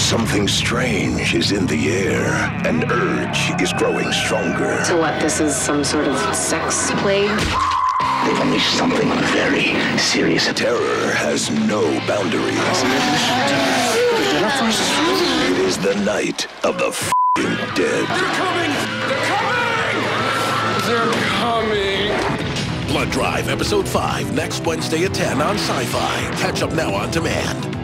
Something strange is in the air. An urge is growing stronger. So what, this is some sort of sex plague? They've unleashed something very serious. Terror has no boundaries. It is the night of the f***ing dead. They're coming! They're coming! They're coming! Blood Drive, Episode 5, next Wednesday at 10 on Syfy. Catch up now on demand.